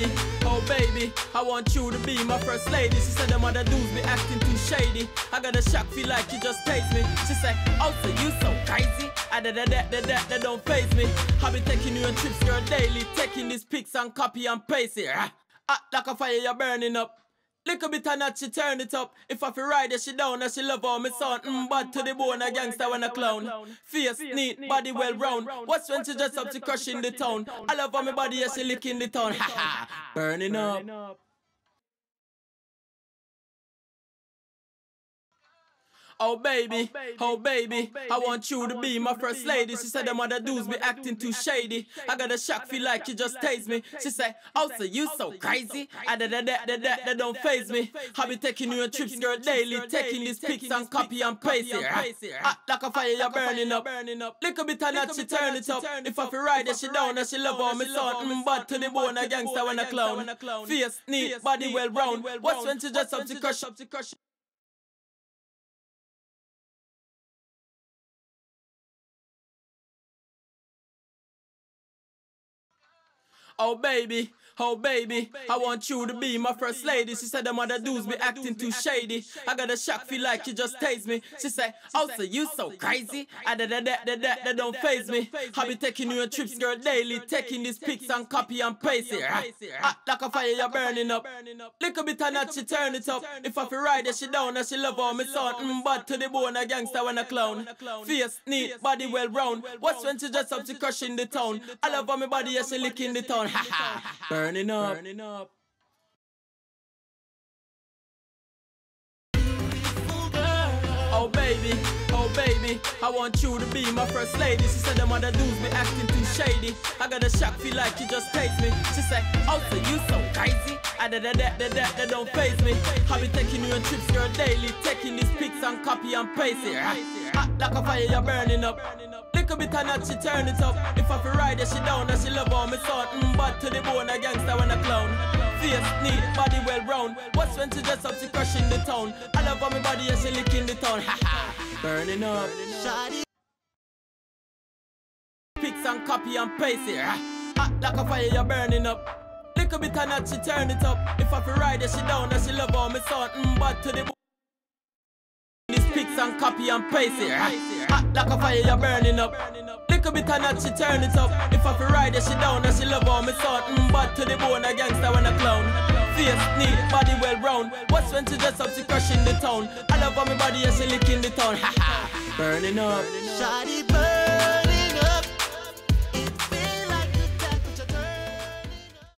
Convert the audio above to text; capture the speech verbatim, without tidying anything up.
baby, oh baby, I want you to be my first lady. She said them other dudes be acting too shady. I got a shock, feel like you just taste me. She said, oh, so you so crazy? I da da da da da, that don't faze me. I be taking you on trips, girl, daily. Taking these pics and copy and paste it. Act like a fire, you're burning up. Little bit of that, she turn it up. If I feel ride her, she down, and she love all me son. Mm, bad to the bone, a gangster when a clown. Fierce, neat, body well round. What's when she dress up, she crushing the town. I love how my body, yeah, she licking the town. Ha ha, burning up. Oh baby, oh baby, I want you to be my first lady. She said them other dudes be acting too shady. I got a shock, feel like you just tased me. She said, oh, so you so crazy? I da da da da da, that don't faze me. I be taking you on trips, girl, daily. Taking these pics and copy and paste it. Act like a fire, you're burning up. Little bit of that, she turn it up. If I feel ride her, she down, and she love all me son. Mm, bad to the bone, a gangster when a clown. Fierce, neat, body well round. What's when she dress up, she crush up, she crush. Oh baby, oh baby, I want you to be my first lady. She said them other dudes be acting too shady. I got a shock, feel like you just tased me. She said, oh, so you so crazy? I da da da da da, that don't faze me. I be taking you on trips, girl, daily. Taking these pics and copy and paste it. Act like a fire, you're burning up. Little bit of that, she turn it up. If I feel ride her, she down, and she love all me son. Mm, bad to the bone, a gangster when a clown. Fierce, neat, body well round. What's when she dress up, she crushing the town. I love how my body, yeah, she licking the town. Ha ha, burning up. Burning up. Oh baby, oh baby, I want you to be my first lady. She said them other dudes be acting too shady. I got a shock, feel like you just taste me. She said, oh, so you so crazy? I da da da da da, that don't faze me. I be taking you on trips, girl, daily. Taking these pics and copy and paste it. Act like a fire, you're burning up. Little bit of that, she turn it up. If I feel ride her, she down, and she love all me son. Mm, bad to the bone, a gangster when a clown. Fierce, neat, body well round. What's when she dress up, she crushing the town. I love how my body, yeah, she licking the town. Ha ha, burning up. Shawty. Pics and copy and paste it. Act like a fire, you're burning up. Little bit of that, she turn it up. If I feel ride her, she down, and she love all me son. Mm, bad to the bone. These pics and copy and paste it. Act like a fire, you're burning up. Little bit of that, she turn it up. If I feel ride her, she down, and she love all me son. Mm, bad to the bone, a gangster when a clown. Fierce, neat, body well round. What's when she dress up, she crushing the town. I love how my body, yeah, she licking the town. Ha ha, burning up. Shawty burn.